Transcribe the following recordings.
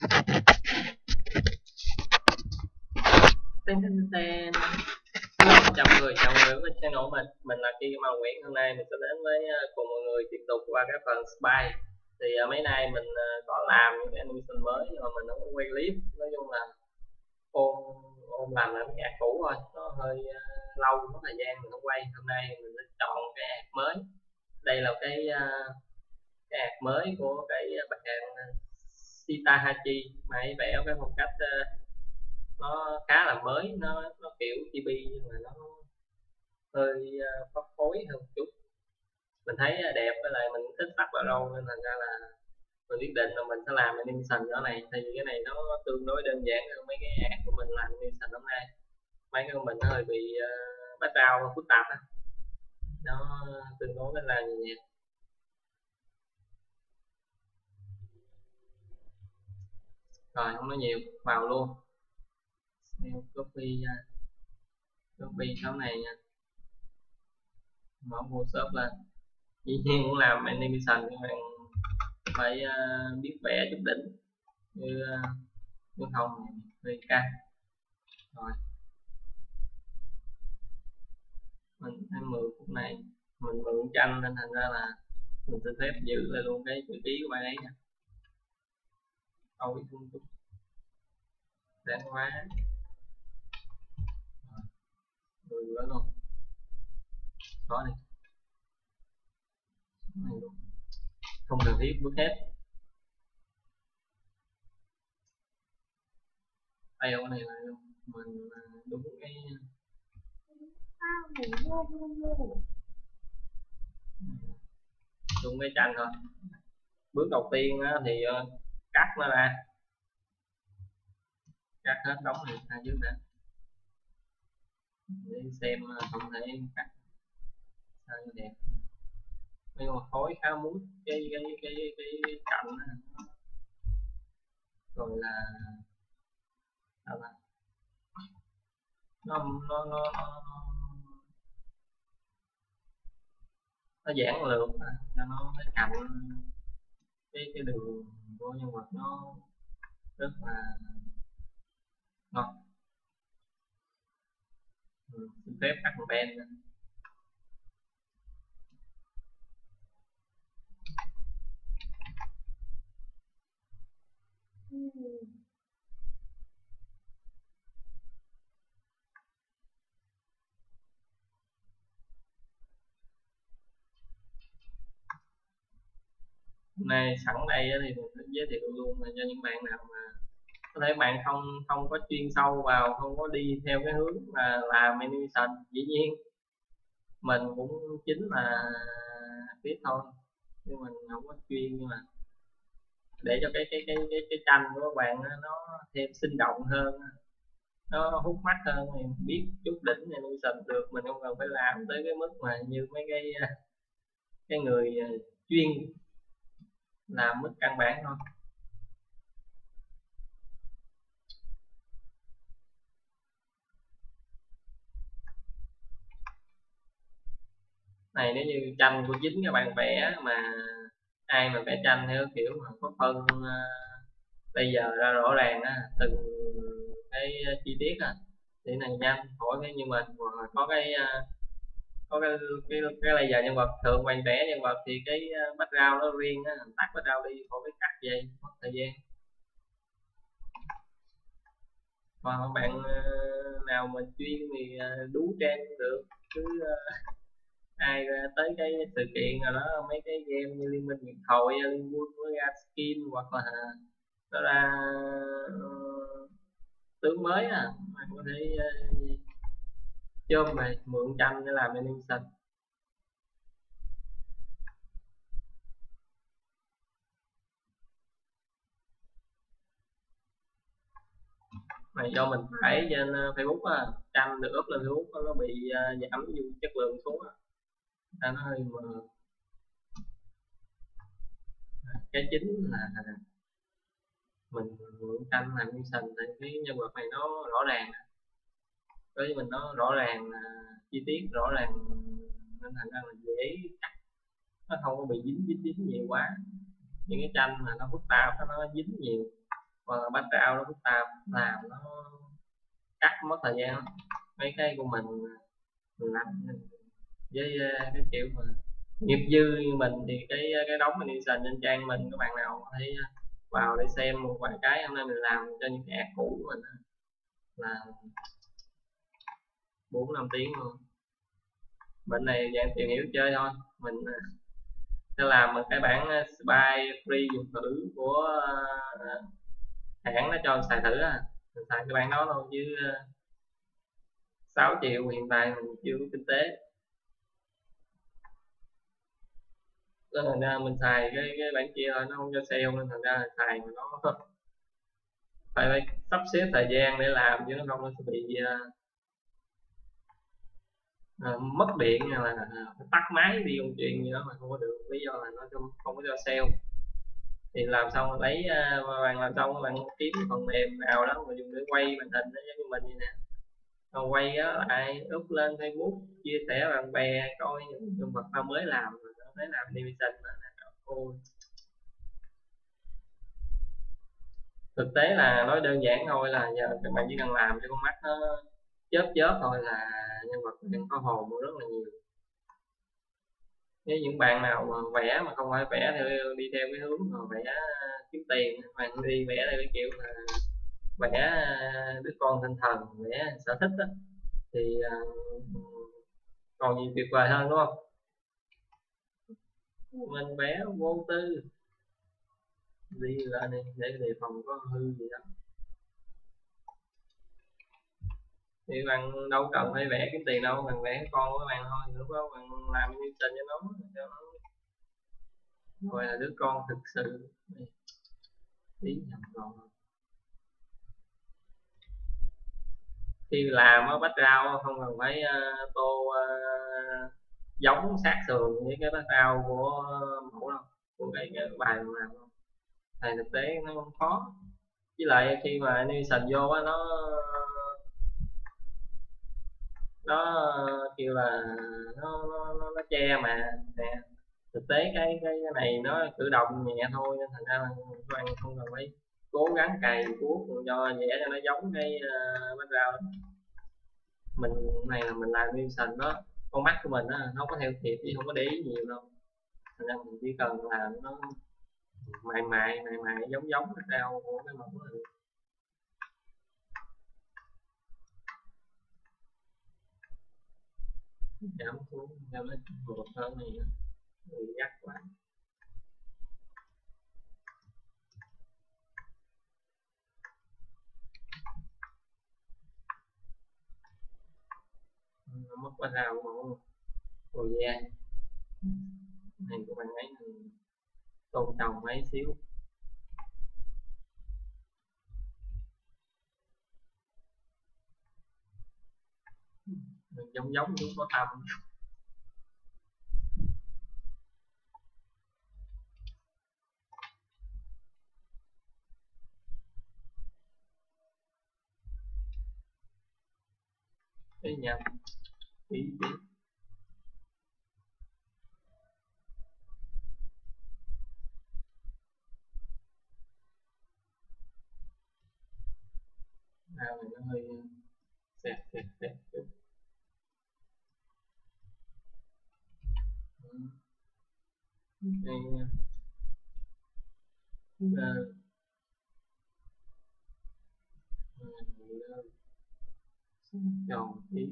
Tên. Chào người với channel mình là Kim Mao Nguyễn. Hôm nay mình sẽ đến với cùng mọi người tiếp tục qua cái phần spy. Thì mấy nay mình có làm những cái animation mới nhưng mà mình không có quay clip. Nói chung là ôn ôn làm lại cái ad cũ thôi, nó hơi lâu, có thời gian mình không quay. Hôm nay mình sẽ chọn cái ad mới. Đây là cái ad mới của cái bạn Sita Hachi, mà ấy vẽ cái phong cách nó khá là mới, nó kiểu chibi nhưng mà nó hơi phấp phới hơn một chút. Mình thấy đẹp, với lại mình thích sắc vào râu nên thành ra là mình quyết định là mình sẽ làm animation ở này. Thì cái này nó tương đối đơn giản hơn mấy cái ad của mình làm animation hôm nay. Mấy cái của mình nó hơi bị background phức tạp á, nó tương đối là nhẹ. Rồi không nói nhiều, vào luôn. Copy cái này nha, mở Photoshop lên. Dĩ nhiên muốn làm animation các bạn phải biết vẽ chút đỉnh, như không hơi căng. Rồi mình thấy 10 phút này mình mượn tranh nên thành ra là mình xin phép giữ lại luôn cái chữ ký của bạn ấy nha. Ôi không chút đáng quá, rồi nữa luôn, có đi này luôn, không cần thiết bước hết. Đây cái này là mình đúng cái tranh thôi. Bước đầu tiên thì cắt nó ra, cắt hết đống này ra trước đã để xem không thể cắt sao cho đẹp. Nhưng mà khối khá mút cái cạnh rồi là sao ta, nó giãn lược cho nó cái cạnh, cái đường của nhân vật nó rất là ngon. Xin phép cắt một bên. Hôm nay sẵn đây thì mình sẽ giới thiệu luôn cho những bạn nào mà có thể bạn không không có chuyên sâu vào, không có đi theo cái hướng mà làm animation. Dĩ nhiên mình cũng chính là biết thôi, nhưng mình không có chuyên, nhưng mà để cho cái tranh của các bạn nó thêm sinh động hơn, nó hút mắt hơn, thì biết chút đỉnh animation được. Mình không cần phải làm tới cái mức mà như mấy cái người chuyên làm mức căn bản thôi. Này nếu như tranh của chính các bạn vẽ, mà ai mà vẽ tranh theo kiểu mà có phân bây giờ ra rõ ràng từng cái chi tiết thì này nhanh khỏi cái như mình, hoặc là có có cái laser nhân vật. Thường bạn vẽ nhân vật thì cái background nó riêng tắt background đi, khỏi cái cắt gì mất thời gian. Còn bạn nào mà chuyên thì đú trang được, cứ ai ra tới cái sự kiện nào đó, mấy cái game như Liên Minh Huyền Thoại, Liên Quân với ra skin, hoặc là nó ra tướng mới bạn có thể chôm này mượn tranh để làm animation. Này do mình tải trên Facebook tranh được up lên Facebook nó bị giảm chất lượng xuống nó hơi mờ. Cái chính là mình mượn tranh làm animation thì cái nhân vật này nó rõ ràng, với mình nó rõ ràng chi tiết rõ ràng, nên thành ra là dễ cắt, nó không có bị dính nhiều quá. Những cái tranh mà nó phức tạp nó dính nhiều hoặc là background nó phức tạp, làm nó cắt mất thời gian lắm. Mấy cái của mình làm với cái kiểu mà nghiệp dư như mình thì cái đóng animation trên trang mình, các bạn nào thấy vào để xem một vài cái hôm nay mình làm cho những cái ad cũ của mình là 4-5 tiếng luôn. Bệnh này dạng tìm hiểu chơi thôi, mình sẽ làm một cái bản spy free dùng thử của hãng nó cho mình xài thử mình xài cái bản đó thôi chứ 6 triệu hiện tại mình chưa có kinh tế, nên thành ra mình xài cái bản kia thôi, nó không cho sale nên thành ra là xài mà nó phải sắp xếp thời gian để làm chứ nó không nó sẽ bị mất điện hay là tắt máy đi công chuyện gì đó mà không có được, lý do là nó không có cho sale. Thì làm xong lấy bạn làm xong bạn kiếm phần mềm nào đó mà dùng để quay màn hình đó, giống như mình vậy nè, rồi quay á lại up lên Facebook chia sẻ bạn bè coi những nhân vật ta mới làm rồi mới làm animation đó. Ôi, thực tế là nói đơn giản thôi là giờ các bạn chỉ cần làm cho con mắt nó chớp chớp thôi là nhân vật đang có hồn rất là nhiều. Nếu những bạn nào mà vẽ mà không phải vẽ theo đi theo cái hướng mà vẽ kiếm tiền mà đi vẽ theo cái kiểu là vẽ đứa con tinh thần, vẽ sở thích đó, thì còn gì tuyệt vời hơn đúng không? Mình vẽ vô tư đi ra đi để đề phòng có hư gì đó, thì bạn đâu cần phải vẽ kiếm tiền đâu, bạn vẽ con của bạn thôi, lúc đó bạn làm như tình cho nó gọi là đứa con thực sự. Tí nhầm rồi, khi làm á background không cần phải tô giống sát sườn với cái background của mẫu đâu, của cái bài mình làm đâu, thầy thực tế nó không khó. Với lại khi mà animation vô á nó kêu là nó che mà nè, thực tế cái này nó tự động nhẹ thôi nên thành ra là các bạn không cần phải cố gắng cày cuốc cho vẽ cho nó giống cái background. Mình này là mình làm animation đó, con mắt của mình á nó không có theo kịp chứ không có để ý nhiều đâu, thành ra mình chỉ cần làm nó mài giống giống background của cái mẫu này, giảm xuống cho nó một hơn này nữa, dắt quá. Nó mất quá rào của mẫu rồi da này của bạn ấy mình tôn trọng mấy xíu, mình giống giống cũng có tâm. Cái nhập tí tí nào thì nó hơi xẹt xẹt xẹt chút. Đây tròn tí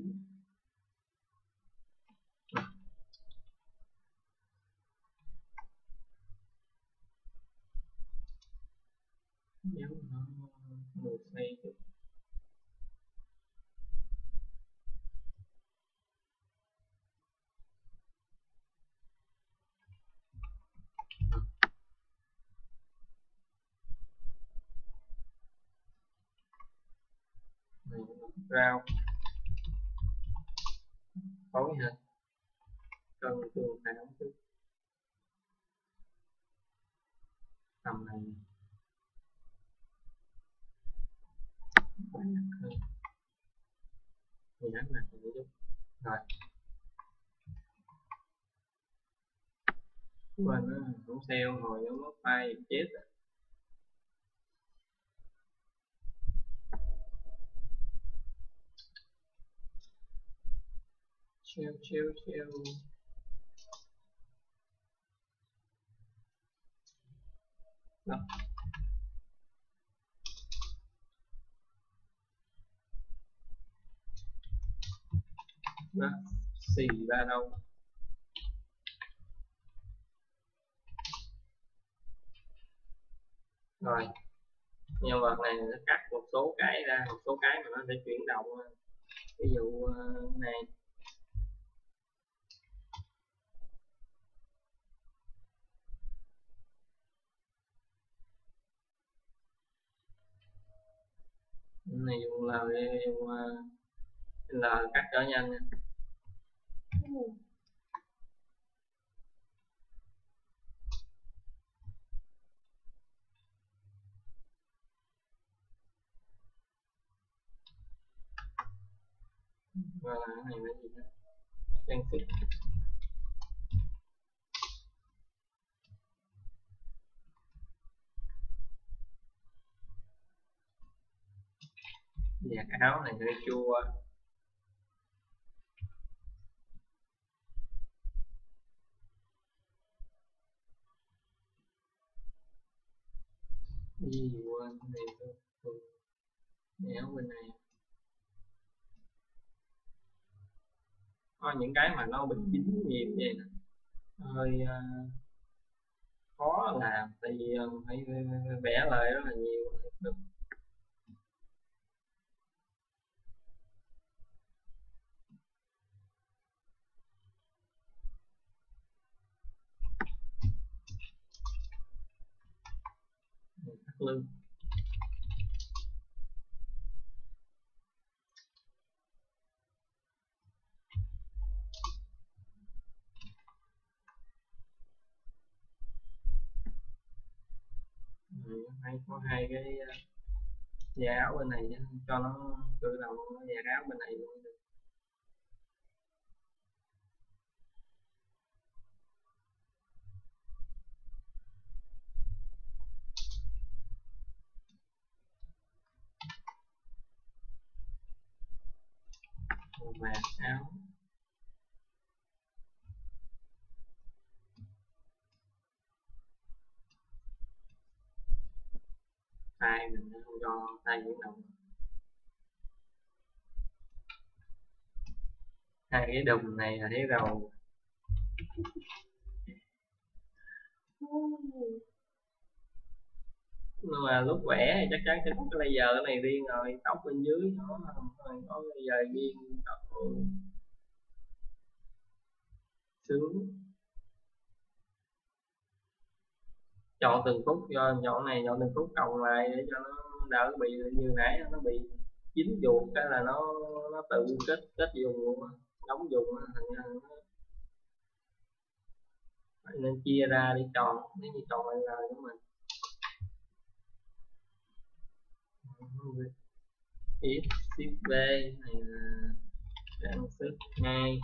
nếu nó một xoay chút. Này rau tối ha, cần tương phản chút tầm này hơn thì đánh mặt một chút rồi quên nó không sale hồi nó mất tay chết. Chiêu. Đó. Đó. Xì ra đâu. Rồi nhân vật này nó cắt một số cái ra, một số cái mà nó sẽ chuyển động. Ví dụ này dùng L cắt trở nhanh nha. Và cái này là gì đó, trang sức. Vạt áo này hơi chua. Gì quên cái này thôi. Áo bên này có những cái mà nó bị dính nhiều vậy nè, hơi khó làm, tại vì phải vẽ lại rất là nhiều được. Thắt lưng hay có hai cái da áo bên này cho nó tự động da áo bên này luôn được. Vạt áo tay mình không cho tay chuyển động. Hai cái đùm này là thấy rồi. Nhưng mà lúc vẽ thì chắc chắn sẽ có cái laser cái này riêng rồi, tóc bên dưới nó có laser riêng. Ôi sướng. Chọn từng phút, do chọn này chọn từng phút cộng lại để cho nó đỡ bị như nãy nó bị dính chuột cái là nó tự kết dùng luôn, đóng dùng thành ra nên chia ra để chọn, nếu như chọn laser của mình. X shift V này là trang sức 2.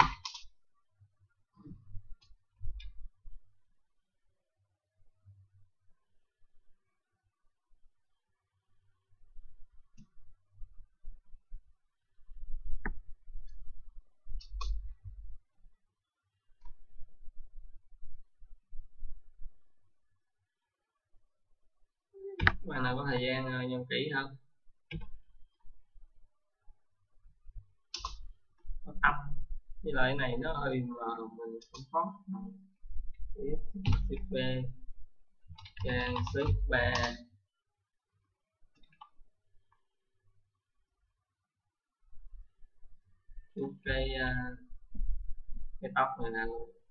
Bạn nào có thời gian nhân kỹ hơn. Có tâm với lại cái này nó hơi mờ, mình không khó. Tiếp B trang sức 3. Chút cái tóc này là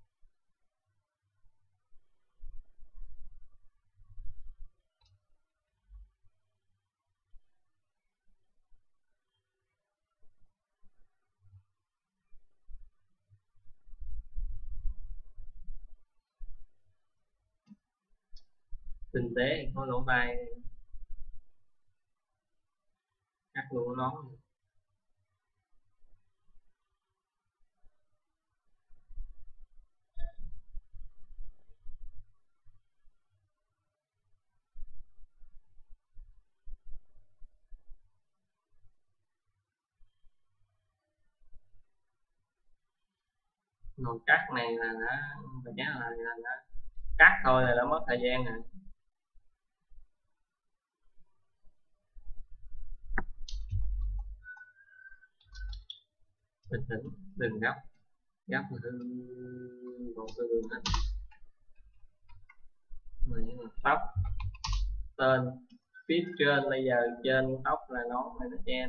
tinh tế, có lỗ tai cắt luôn nón. Nồi cắt này là nó vẽ là nó cắt thôi là đã mất thời gian rồi. Bình tĩnh, đừng gấp, gấp mà hư một cái đường hết. Tóc tên phía trên, bây giờ trên tóc là nón này nó che nè.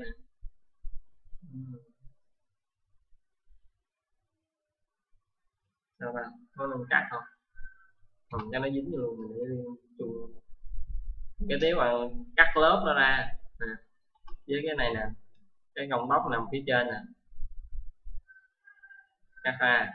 Sao vào có nên cắt không? Không cho nó dính vô luôn, mình để chung cái tiếp bằng cắt lớp nó ra nè, với cái này nè, cái gông tóc nằm phía trên nè, cắt ra.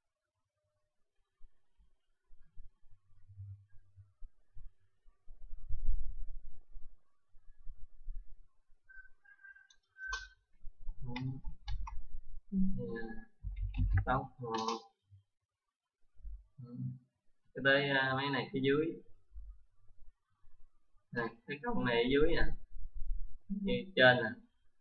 Tóc cái tới mấy này phía dưới nè, cái cong này ở dưới nè, như trên nè,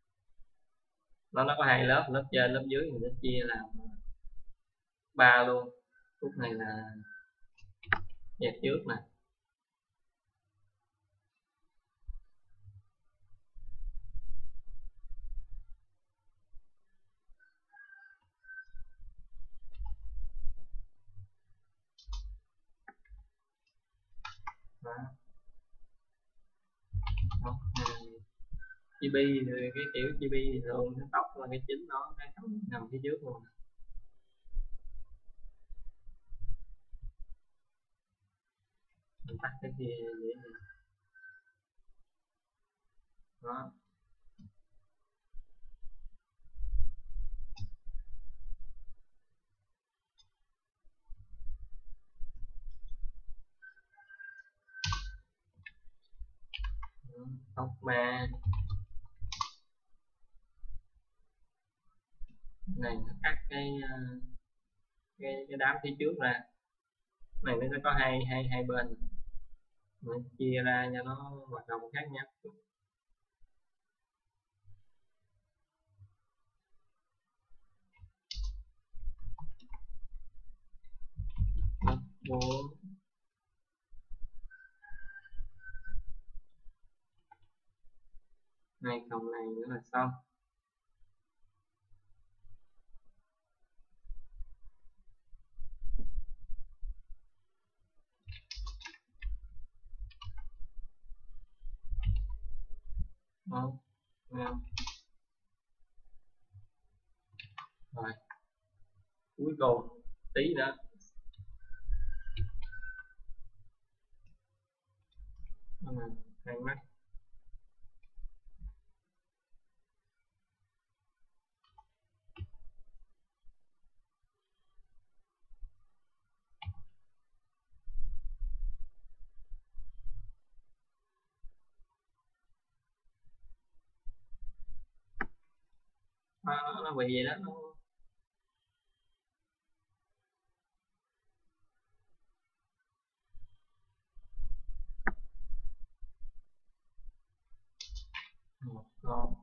nó có hai lớp, lớp trên lớp dưới, mình sẽ chia làm 3 luôn. Khúc này là dẹp trước nè, chibi, cái kiểu chibi thường cái tóc là cái chính nó, cái tóc nằm phía trước luôn. Mình tắt cái kia vậy nè. Đó. Tóc ma này nó cắt cái đám phía trước ra, này nó sẽ có hai bên, mình chia ra cho nó hoạt động khác nhau. Bộ này cộng này nữa là xong. Đó. Rồi cuối cùng tí nữa hai mắt. Nó bị vậy đó, nó một con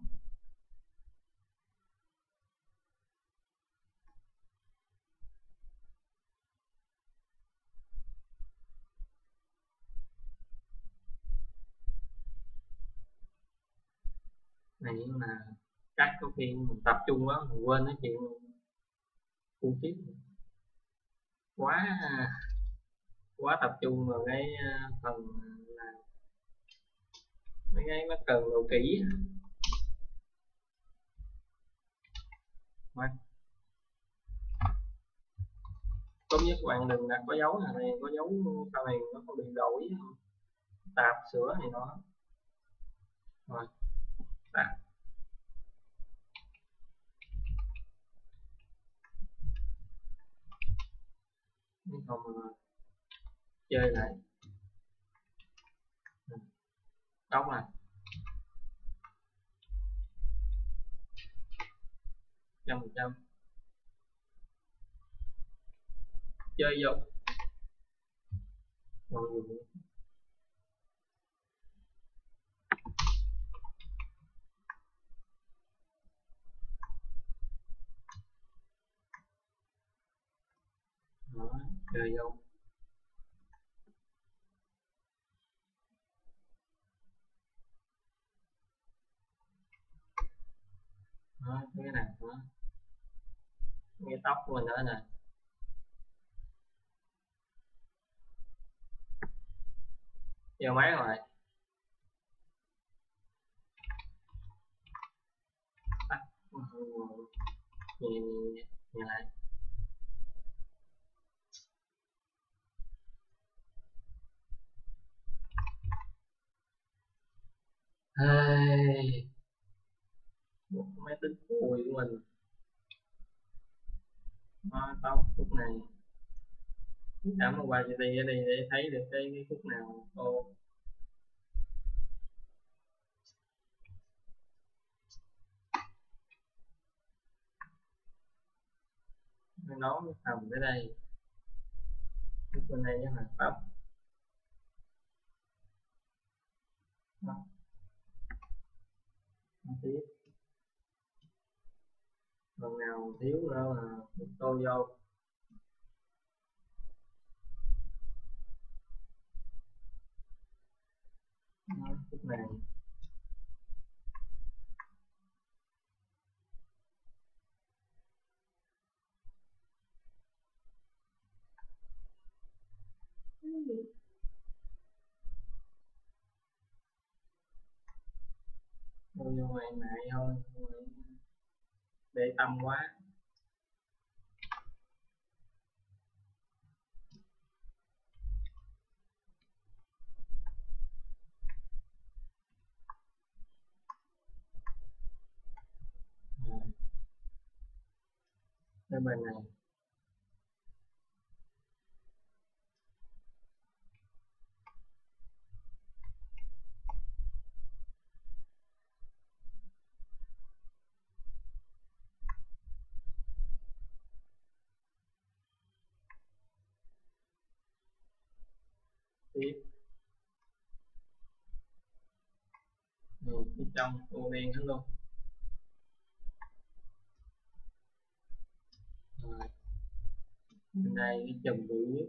này, nhưng mà cắt có khi mình tập trung quá mình quên nói chuyện cu tiếp quá, quá tập trung vào cái phần là mấy cái nó cần đồ kỹ quá. Tốt nhất bạn đừng đặt có dấu này, có dấu sau này nó có bị đổi tạp sửa này nó. Rồi đặt không chơi lại đóng này 100% chơi vô rồi. Chơi vô đó, cái này đó, cái tóc của mình nữa nè. Vô máy rồi tắt nhìn lại. Hey, một máy tính cùi của mình nó tóc khúc này cắm qua cho đi ở đây để thấy được cái khúc nào ô nó nằm ở đây khúc bên đây với mặt tóc đó, tiếp phần nào thiếu nữa là tô vô đó, khúc này tô vô mày mại thôi, để tâm quá. Rồi, cái bên này tiếp phía trong ô đen hết luôn. Rồi bên đây cái chùm bự nhất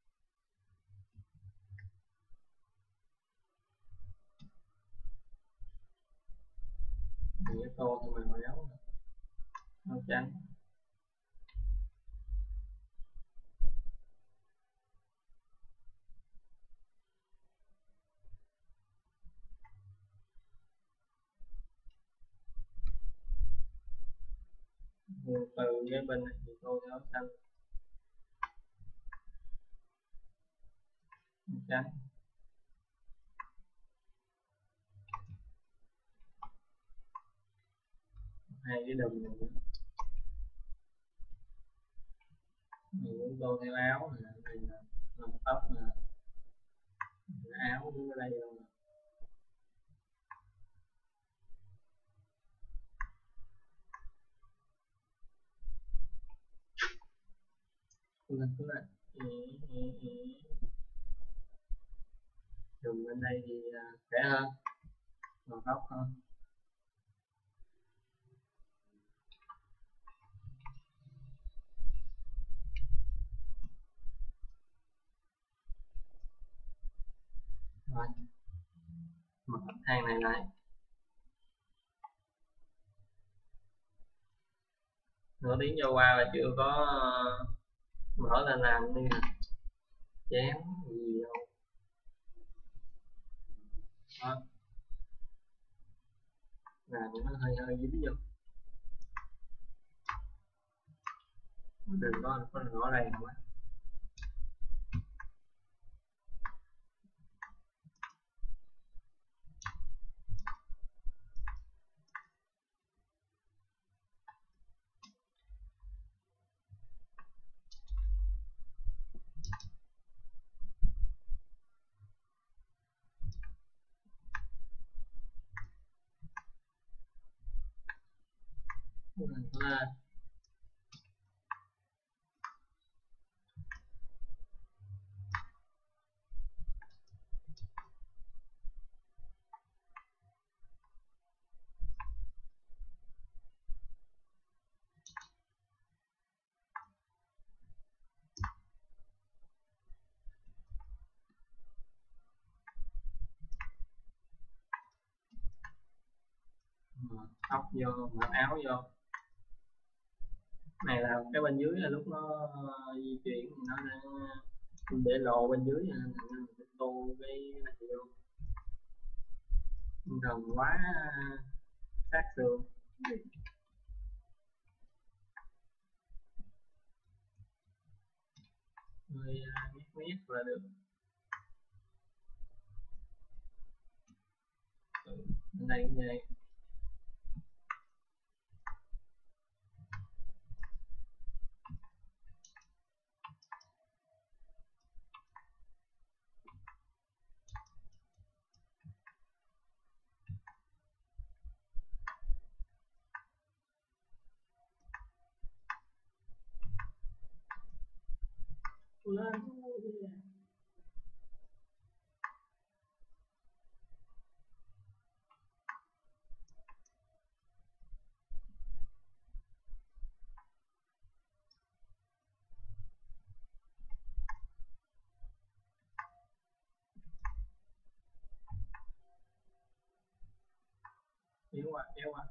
cái tô thì màu áo màu trắng từ cái bên này thì tô áo xanh màu trắng hai cái đùm này nữa. Mình muốn tô theo áo này là làm tóc nè, áo đứng ở đây luôn lên dùng bên đây thì khỏe hơn màu tóc hơn. Rồi mở thang này lại nửa tiếng cho qua là chưa có mở lên làm đi nè chém gì đâu đó làm nó hơi hơi dính vô đừng có rõ ràng quá. Mình lên tóc vô, mặc áo vô. Này là cái bên dưới là lúc nó di chuyển thì nó để lộ bên dưới nên mình tô cái này vô, gần quá sát xương. Hơi nét nét là được. Bên đây cũng vậy. Lên kéo qua kéo qua.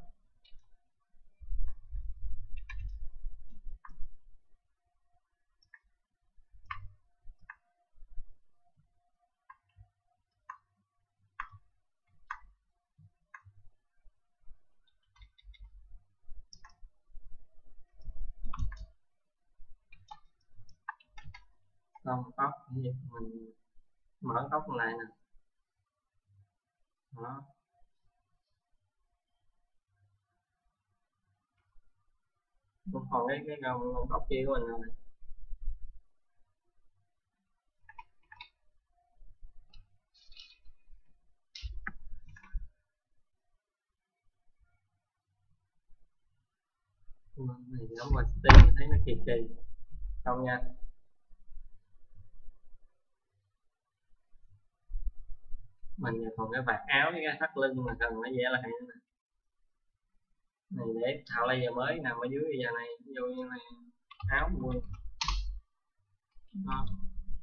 Xong tóc thì mình mở tóc lại nè, đó. Còn cái gông tóc kia của mình rồi. Này đóng vào tí thấy nó kỳ kỳ không nha. Mình còn cái vạt áo với cái thắt lưng mà cần phải vẽ lại nữa. Này để tạo layer mới nằm ở dưới giờ này, ví dụ như này áo quần đó.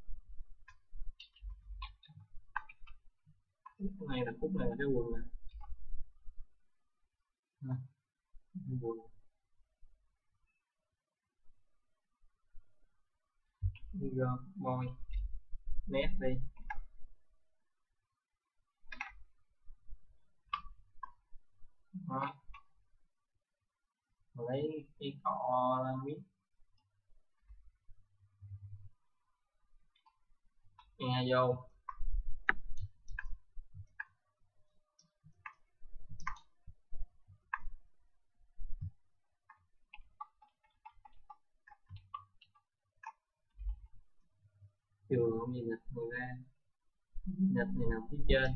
Cái này là khúc này là cái quần nè, quần boy nét đi đó. Lấy cái cọ miết nghe vô. Trường không gì nghịch người ra, nghịch này nằm phía trên.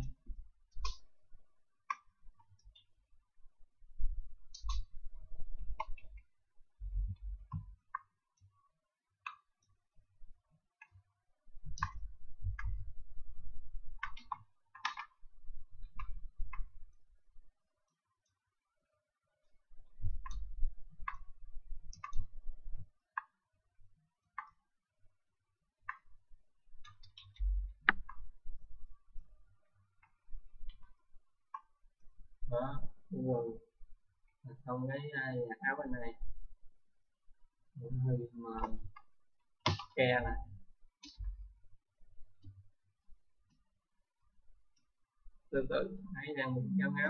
Đó, quần xong cái áo bên này hơi mờ ke nè, từ từ thấy đang bị ngáo ngáo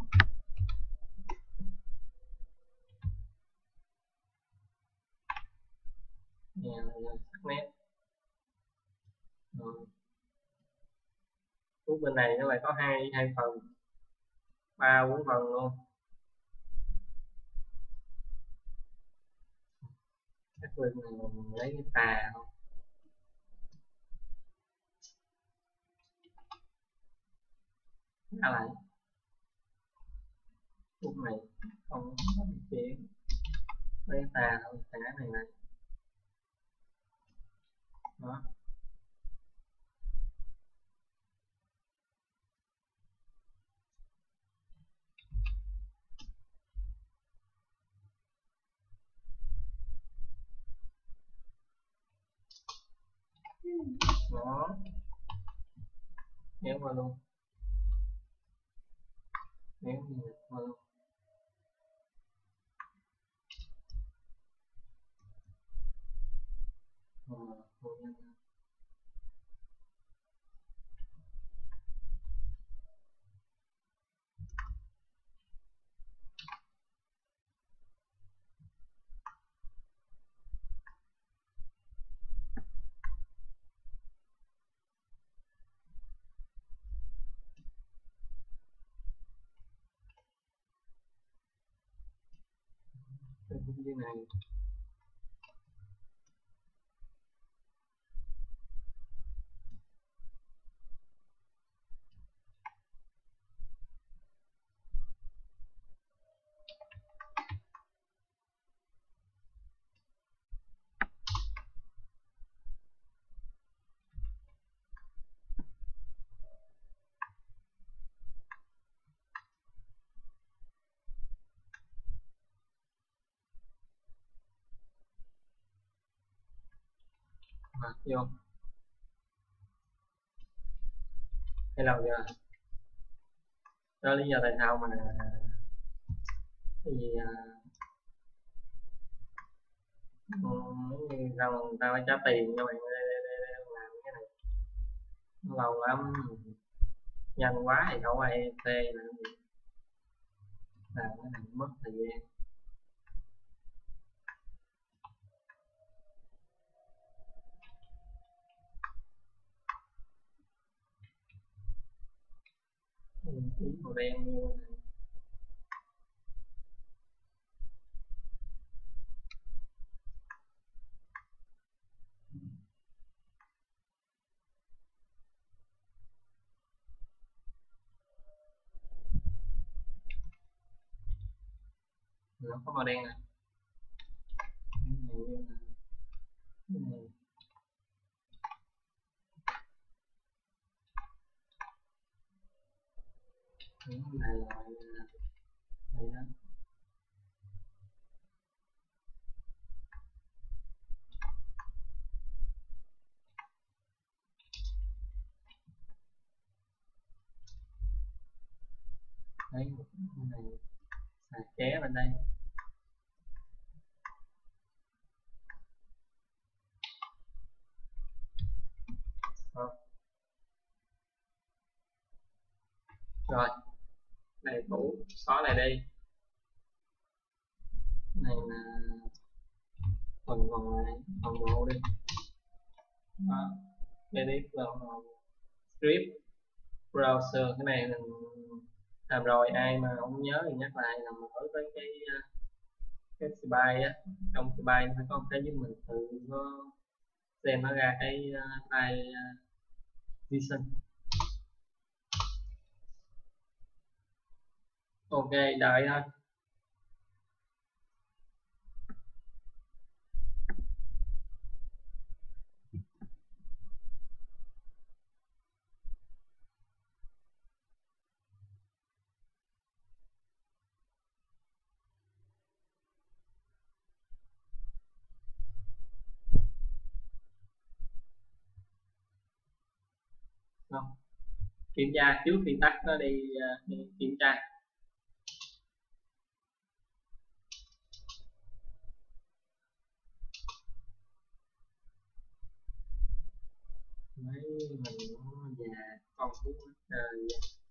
nè, sắc nét rồi. Bên này nó lại có hai phần, 3-4 phần luôn. Các lưng này mình lấy cái tà không, thả lại khúc này không có bị chuyển, lấy cái tà thôi, thả này này đó. Đó, kéo qua luôn, kéo qua luôn. dưới này. Vô hay lâu chưa đó lý do tại sao mà cái gì rằng người ta phải trả tiền cho bạn để làm cái này, nó lâu lắm, nhanh quá thì đâu ai phê làm gì, làm cái này mất thời gian. Tí màu đen luôn. Nó có màu đen nè, cái này cái này loại này đó. Đấy, một cái này xài ké bên đây. Rồi này cũ xóa này đi, này là phần còn lại phần bộ đi đó, edit vào script browser. Cái này mình làm rồi, ai mà không nhớ thì nhắc lại, là mở tới cái spy á, trong spy nó phải có một cái giúp mình tự có xem nó ra cái file JSON. Ok, đợi thôi. Không, kiểm tra trước khi tắt nó đi, đi kiểm tra. Mấy mình nó già con cũng trời,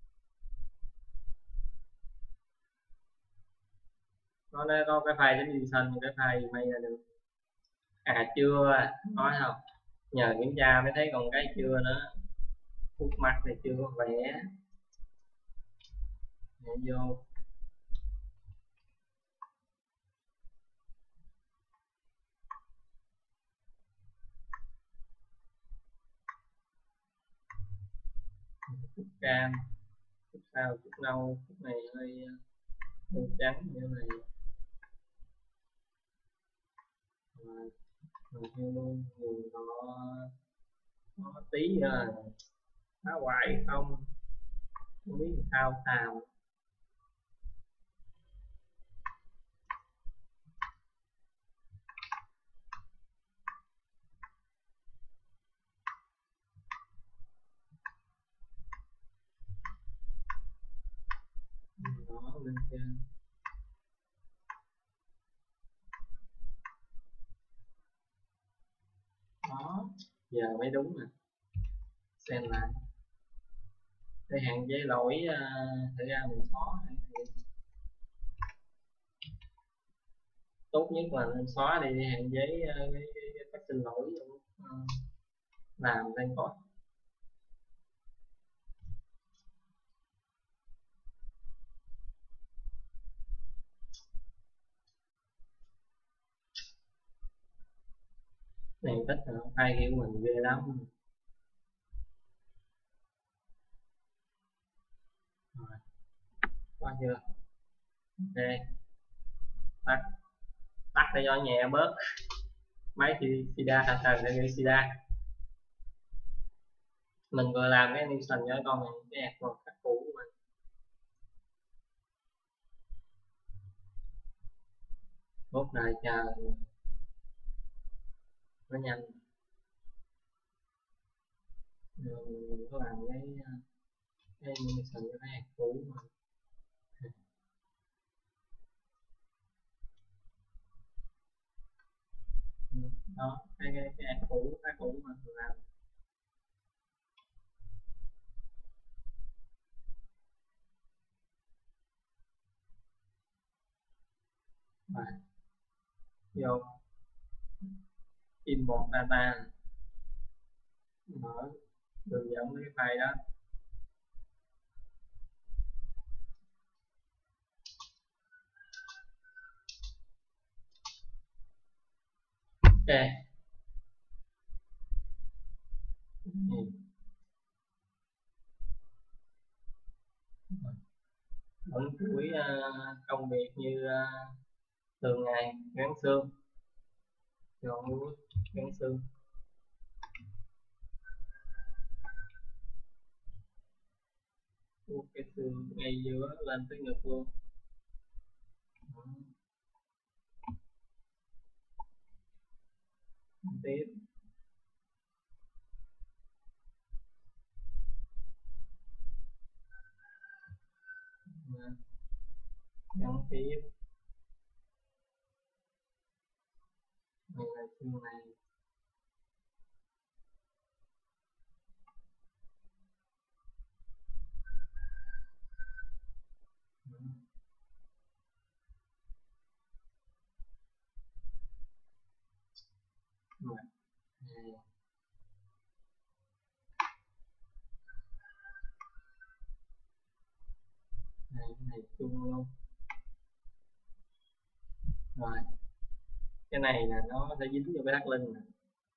nó có cái file chấm JSON, cái file may là được. À chưa, nói không, nhờ kiểm tra mới thấy còn cái chưa nữa, khúc mắt này chưa có vẽ. Để vô khúc cam, khúc sau, khúc nâu, khúc này hơi trắng như thế này. Rồi theo luôn dùng nó tí phá hoại không biết sao làm. Đó lên trên đó, giờ mới đúng nè, xem lại cái hạn chế lỗi, thử ra mình xóa. Tốt nhất là nên xóa đi để hạn chế cái phát sinh lỗi làm lên code. Này thích hả? Ai kiểu mình ghê lắm. Rồi, có chưa? Ok, tắt tắt để cho nhẹ bớt máy thì sida thành thần để gây sida. Mình vừa làm cái animation cho con này, cái hạt một khắc cũ của mình. Bốt đời chờ nó nhanh. Rồi mình có làm cái animation cho cái hạt cũ mà. Đó, cái hạt cũ, cái cũ mà mình làm. Rồi, vô import data, mở đường dẫn cái file đó. Ok. Vẫn chuỗi công việc như thường ngày, gắn xương, chọn nút gắn xương, cái xương ngay giữa lên tới ngực luôn. Tiếp gắn tiếp này là xương này. Rồi, này chung luôn. Rồi, cái này là nó sẽ dính vô cái thắt lưng này.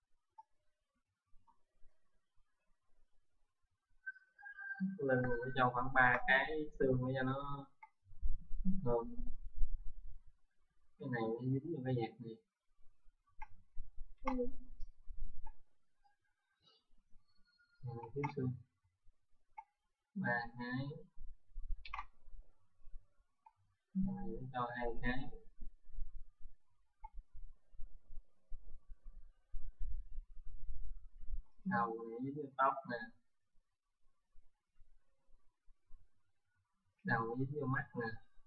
Lưng mình phải cho khoảng 3 cái xương để cho nó hơn. Cái này nó dính vô cái vạt này. Này thiếu xương 3 cái, này cho 2 cái. Đầu này dính vô tóc nè, đầu dính vô mắt nè.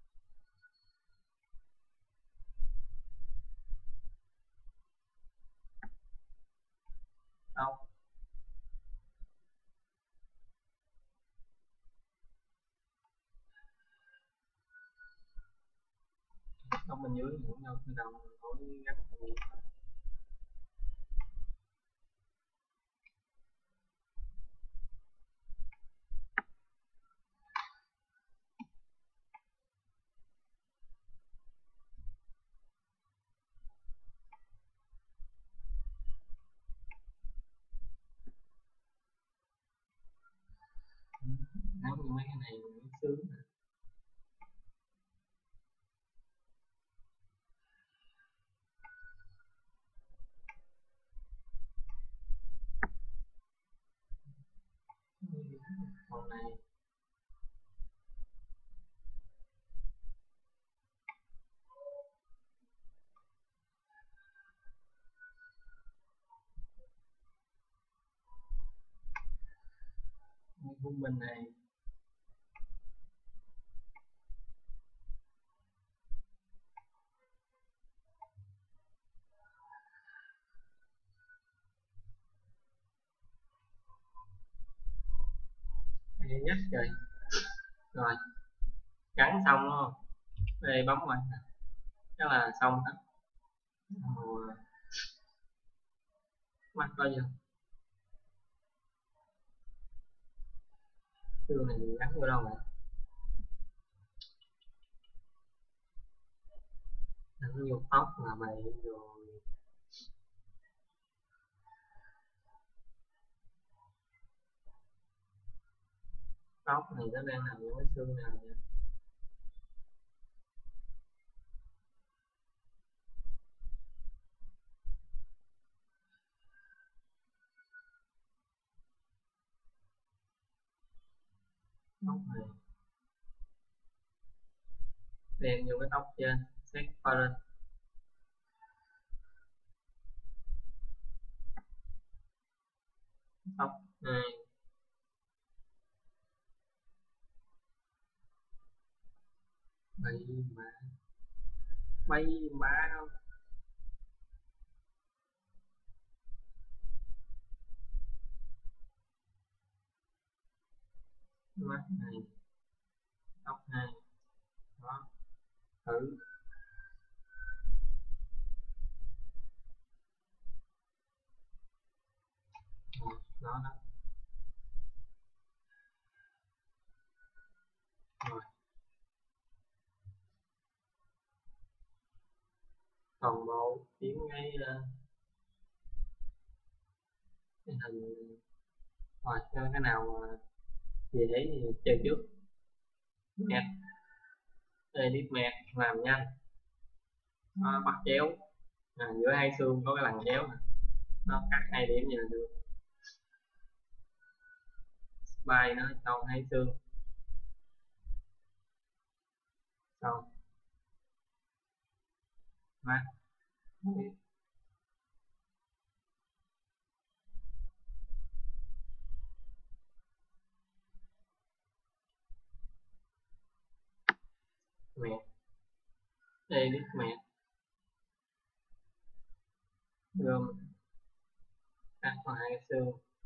Tóc tóc bên dưới cũng đâu cái đầu nổi gắt. Nắng như mấy cái này nó sướng nè. Con này khung bên này hay nhất rồi. Rồi gắn xong đúng không, đây bấm vào chắc là xong hết. Mắt coi chưa, xương này gắn vô đâu vậy, gắn vô tóc là vậy rồi. Tóc này nó đang nằm trong cái xương nào vậy? Tóc này đen vô cái tóc trên, xét qua lên. Tóc này bay má, bay má không? Mắt này, tóc này, đó, thử. Đó đó. Rồi toàn bộ kiếm cái hình. Rồi cho cái nào mà dễ thì chơi trước. Mẹt, edit mẹt làm nhanh. Nó bắt chéo, giữa hai xương có cái lằn chéo nè, nó cắt hai điểm vậy là được. Spline nó trong hai xương xong. Mắt mẹt, edit mẹt, gom cắt vào hai xương.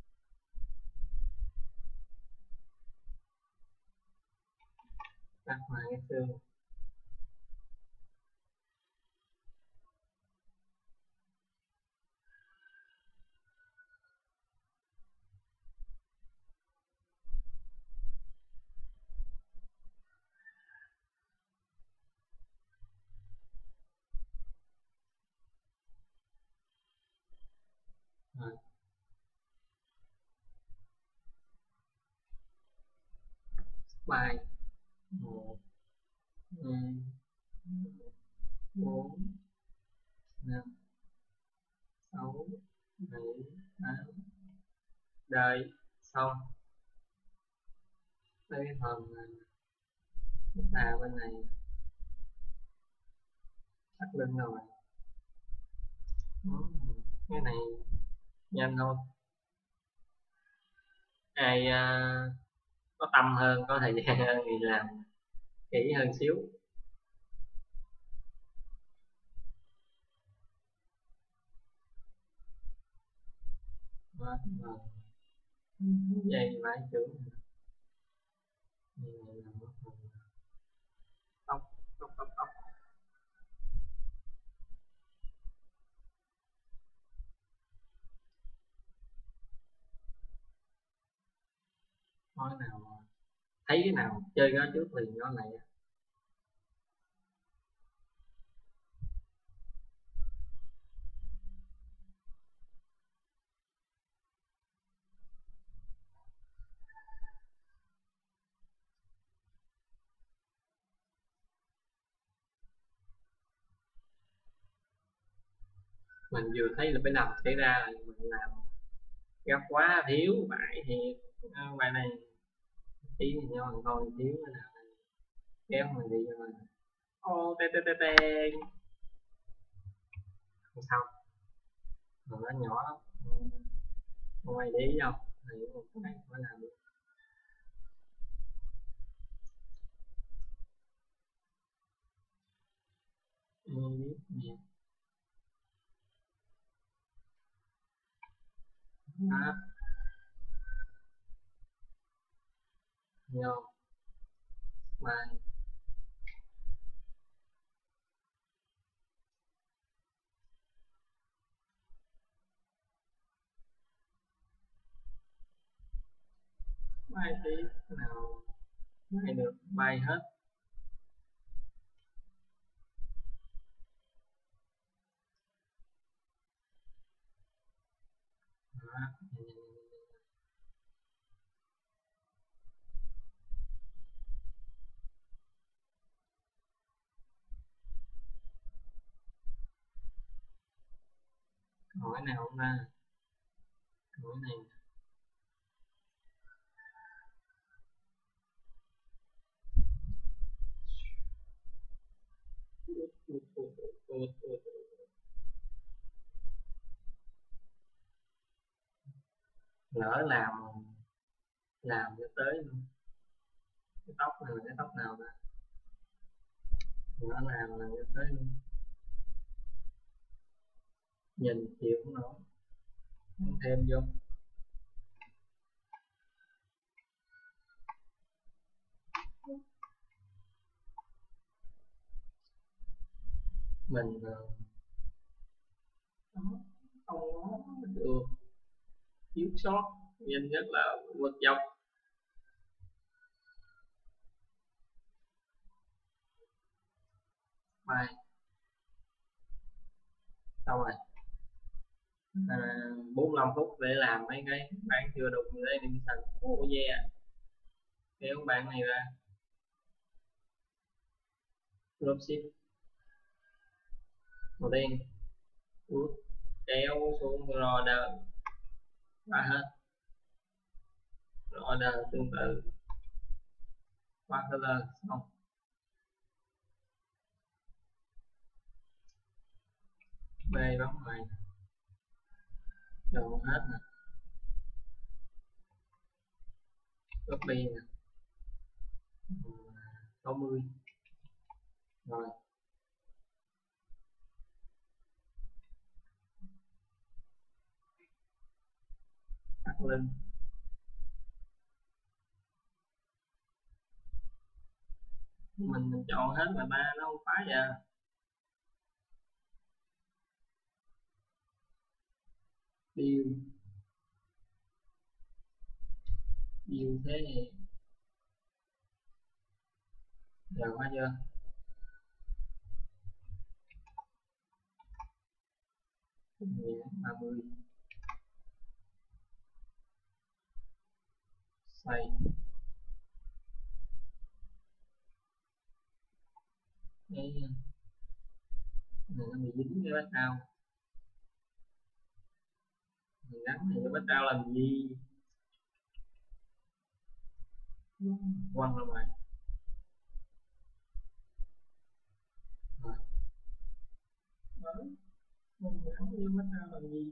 Cắt vào hai xương. Rồi spline 1 2 4 5 6 7 8. Đợi xong. Tới cái phần bên này thắt lưng rồi. Cái này nhanh thôi. Ai có tâm hơn, có thời gian hơn thì làm kỹ hơn xíu. Đó, rồi. Dây vải trưởng này là một phần tóc, tóc. Nói nào thấy cái nào chơi cái đó trước liền nó lại. Mình vừa thấy là phải làm xảy ra là mình làm gấp quá, thiếu vải thì bài này tí thì nho coi thiếu cái nào kéo mình đi rồi. Ô tê tê tê tê, không sao, mà nó nhỏ lắm, không ai để ý đâu. Này một cái phải làm được. Biết nè. Đó, nho bài bài tí cái nào bài được bài hết. Đó. hỏi nào không ta? Hỏi này. Lỡ làm cho tới luôn. Cái tóc này là cái tóc nào ta? Lỡ làm cho tới luôn. Nhìn chịu không nổi. Thêm vô. Mình không có được thiếu sót, nhìn rất là vượt dọc. Bài xong rồi. 45 phút để làm mấy cái bạn chưa đụng để đi sạch. Oh yeah, kéo bạn này ra dropship đầu tiên, kéo xuống order và hết order tương tự qua color xong B bấm ngoài chọn hết nè, copy nè, 60 rồi tắt link. Mình chọn hết mà ba nó không phá ra. Build thế thì giờ quá chưa? Nhẹ 30 xoay cái này nó bị dính cái background, mình gắn này cái background làm gì? Quăng ra ngoài rồi mình gắn cái background làm gì?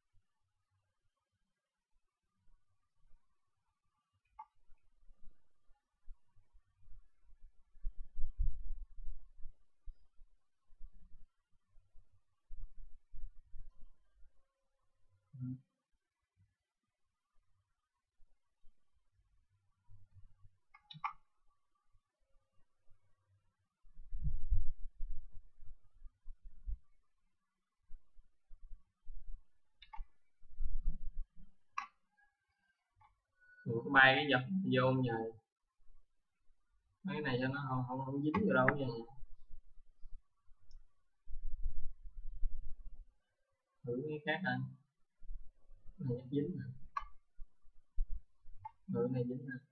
Mình có bay cái dập vô nhờ mấy cái này cho nó không dính vào đâu vậy. Thử cái khác anh này dính nè, này dính nè.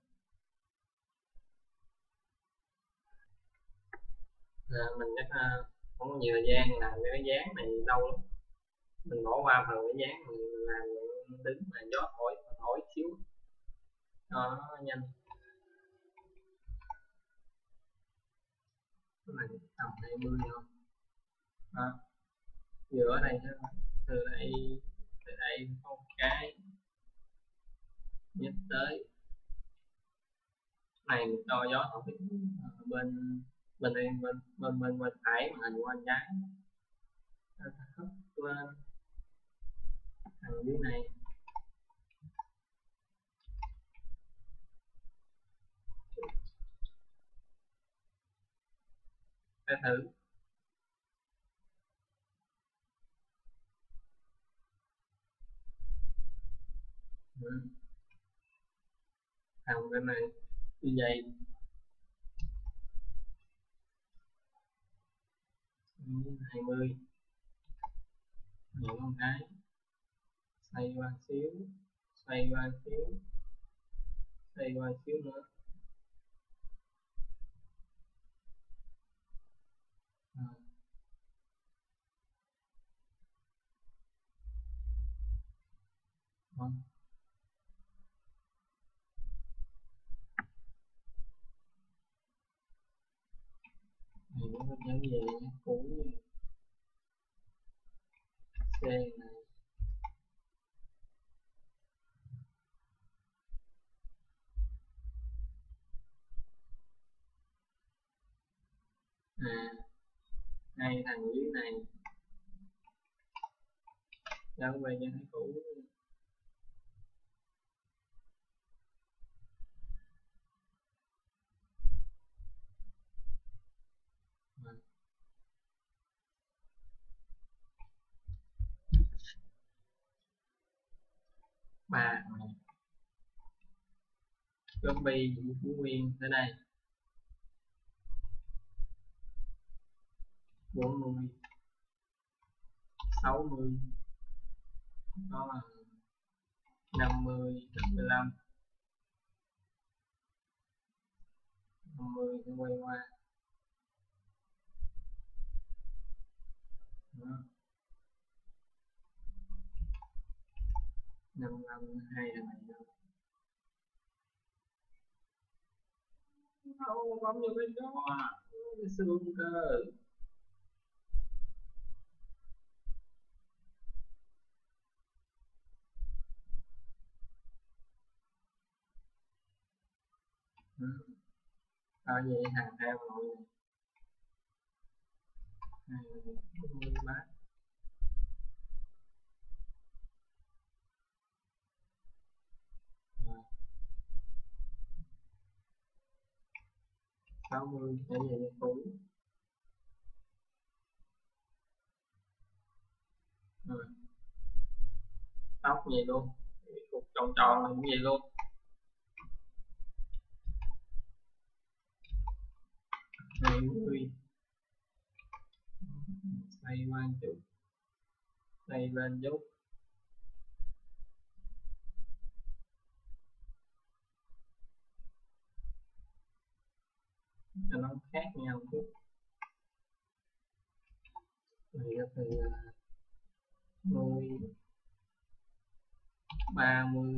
Mình chắc không có nhiều thời gian làm cái dáng này đâu lắm, mình bỏ qua phần cái dáng mình làm đứng mà gió thổi xíu cho nó nhanh. Cái này tầm 20 thôi đó. Giữa đây từ đây có một cái nhích tới này cho gió thổi bên bên phải mà hình qua trái thấp lên thằng dưới này ta thử. Thằng bên này như vậy 20 nhảy một cái xoay qua xíu, xoay qua xíu, xoay qua xíu nữa Không. Này nó có dấu gì cũ C này. Hai thằng dưới này dấu về cho nó cũ. Ba này copy Phú Nguyên tới đây 40 60 đó là 50 55 50 nó quay qua đó. 55 hai thằng này đâu bấm vô cái đó cái xương cơ. Vậy hàng theo rồi này 40 bát 60 để về cho cũ rồi. Tóc vậy luôn, cục tròn tròn cũng vậy luôn. 20 xoay qua chút, xoay lên chút cho nó khác nhau chút. Này là từ 10 30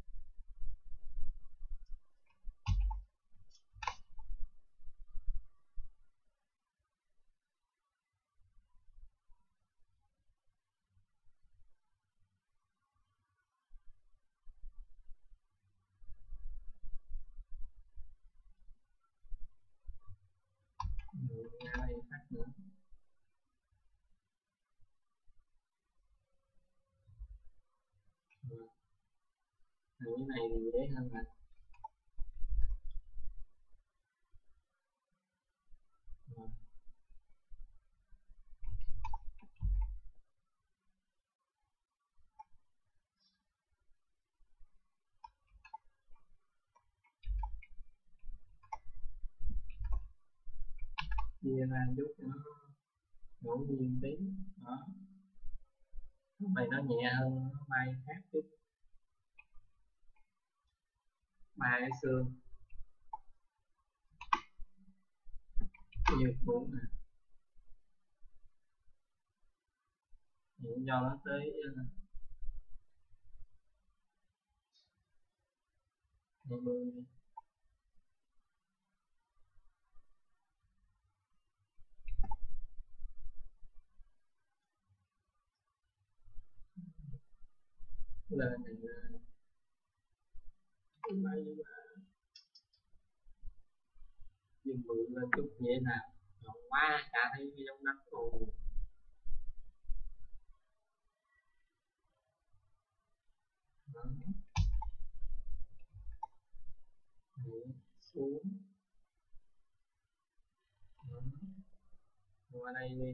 ra đây phát nữa. Cái này thì dễ hơn là chia ra chút cho nó ngẫu nhiên tí đó. Lúc này nó nhẹ hơn, nó bay khác chút. Ba cái xương như cũ nè, hiện cho nó tới 20 lên thì bay dùng bự lên chút dễ nào còn quá cả thấy cái giống đất rồi. Đó. Xuống đó. Qua đây đi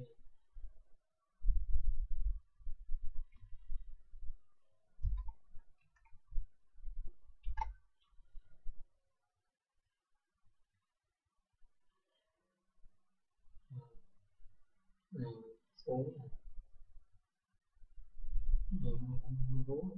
này xuống này xuống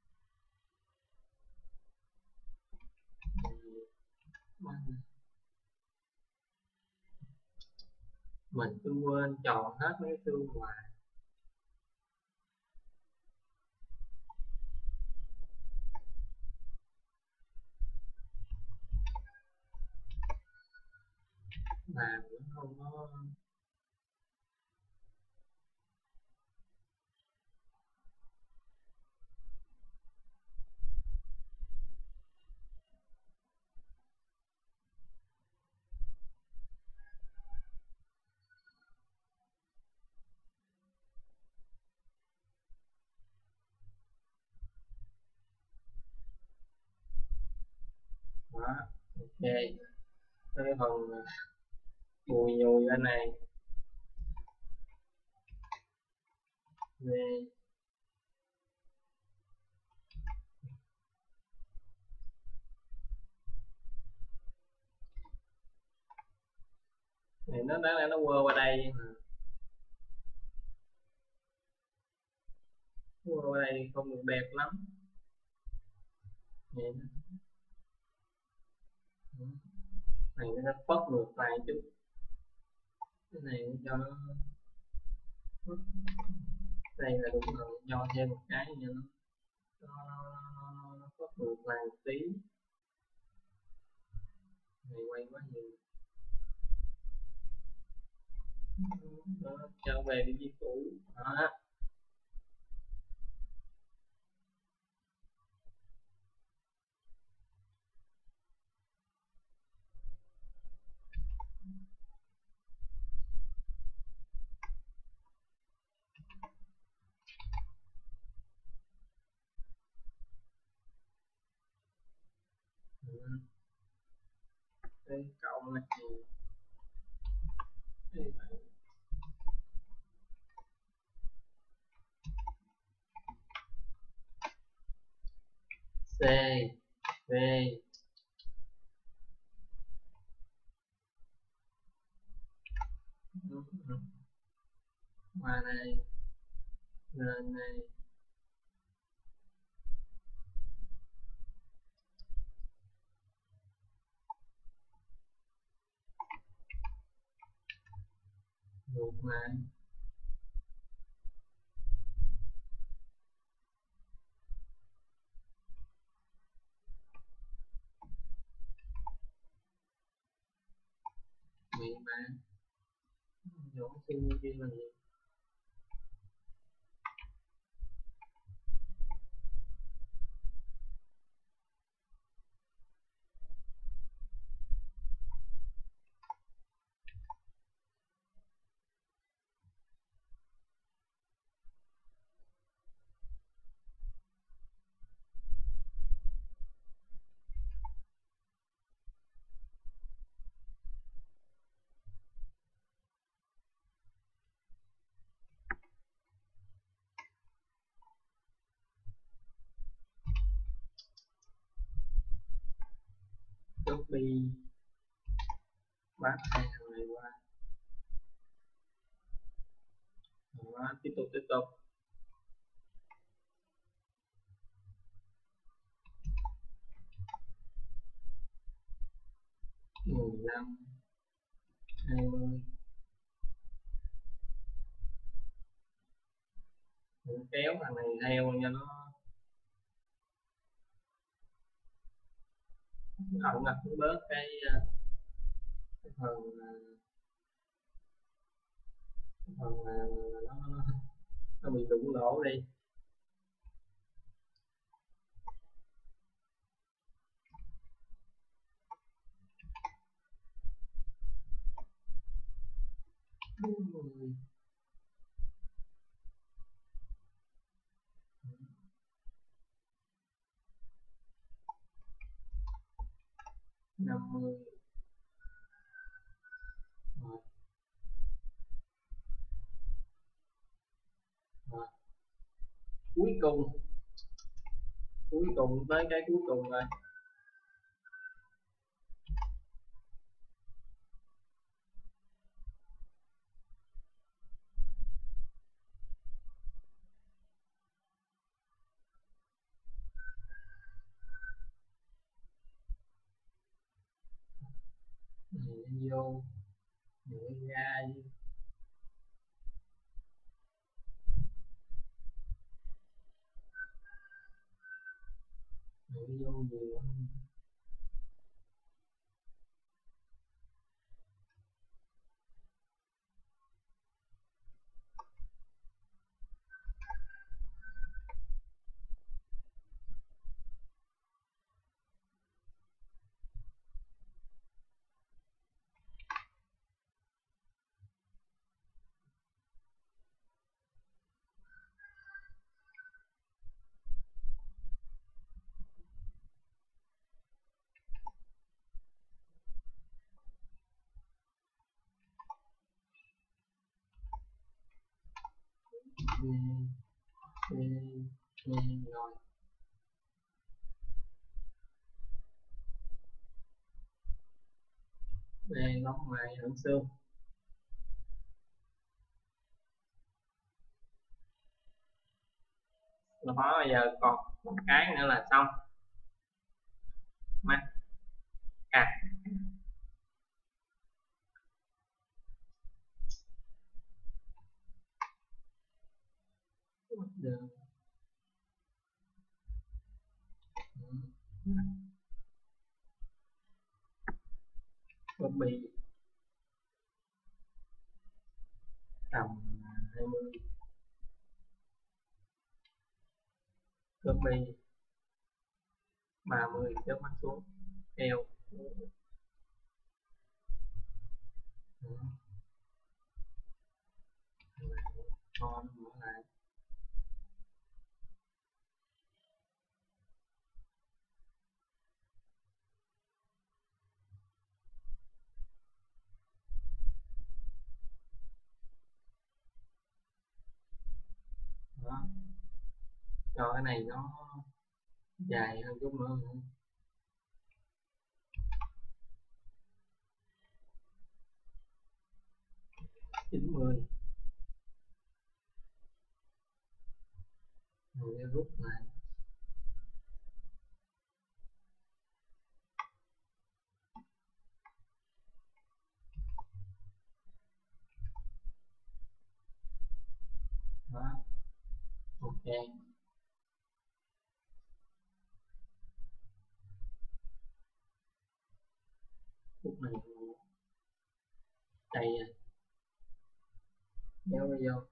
mình cứ quên chọn hết mấy cái tương ngoài làm nó không có. Đó, ok. Cái phần bùi nhùi bên này về này, nó đáng lẽ nó quơ qua đây mà quơ qua đây không được đẹp lắm. Vậy đó. Này nó phất ngược lại chút, cái này cho nó phất. Đây là đúng rồi, cho thêm một cái nữa nó phất ngược lại một tí. Này quay quá nhiều. Đó, trở về vị trí cũ. Đó. Ừ. Đây cộng này đây, C V qua đây lên đây ngược lại. Miệng bạn chỗ sinh viên là gì? Copy bắt hai thằng này qua. Đó, tiếp tục 15 20. Mình kéo thằng này theo cho nó ẩn ngập bớt cái phần nó bị đụng lỗ đi. Ui, 50 rồi, rồi. Cuối cùng tới cái cuối cùng rồi. Này nó vô này nó ra này nó vô nhiều. Rồi đây góc ngoài hưởng xương đó. Bây giờ còn một cái nữa là xong. Mắt cắt đường copy tầm 20, copy 30 chớp mắt xuống eo con mở lại đó, cho cái này nó dài hơn chút nữa. 90 rồi rút lại đó, ok. Phút này đây kéo vô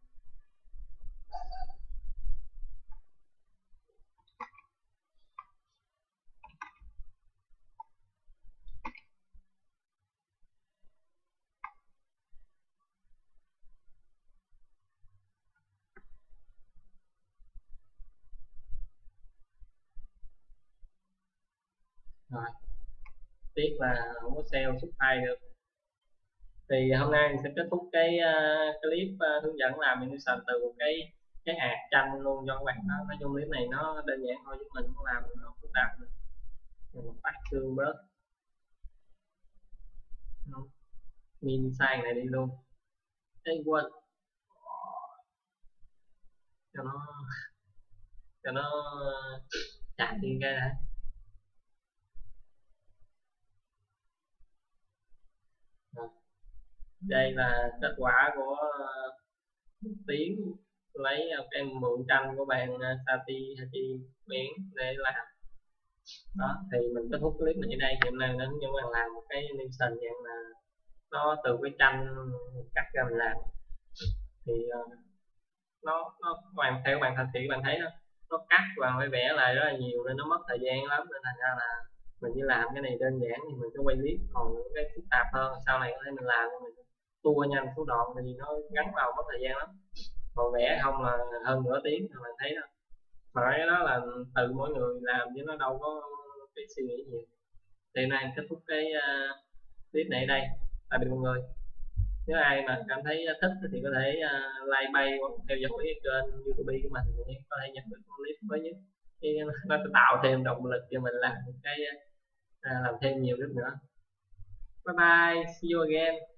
rồi. Tiếc là không có sale xuất file được. Thì hôm nay mình sẽ kết thúc cái clip hướng dẫn làm animation từ một cái hạt tranh luôn cho các bạn đó. Nói chung clip này nó đơn giản thôi chứ mình không làm nó phức tạp nữa. Mình tắt xương bớt min size này đi luôn. Cái quên cho nó chạy đi cái đã. Đây là kết quả của một tiếng lấy cái mượn tranh của bạn Sati Hachi Miễn để làm đó. Thì mình kết thúc clip này ở đây. Hiện nay nó hướng dẫn bạn làm một cái animation dạng là nó từ cái tranh cắt ra mình làm. Thì nó các bạn theo bạn thành thị bạn thấy nó cắt và phải vẽ lại rất là nhiều nên nó mất thời gian lắm, nên thành ra là mình chỉ làm cái này đơn giản thì mình sẽ quay clip, còn những cái phức tạp hơn sau này có thể mình làm mình tua nhanh số đoạn thì nó gắn vào mất thời gian lắm, còn vẽ không là hơn nửa tiếng thì bạn thấy đó. Mà cái đó là từ mỗi người làm chứ nó đâu có cái suy nghĩ nhiều. Thì nay kết thúc cái clip này ở đây. Tạm biệt mọi người. Nếu ai mà cảm thấy thích thì có thể like bay hoặc theo dõi cái kênh YouTube của mình để có thể nhận được clip mới nhất. Thì nó sẽ tạo thêm động lực cho mình làm cái làm thêm nhiều clip nữa. Bye bye, see you again.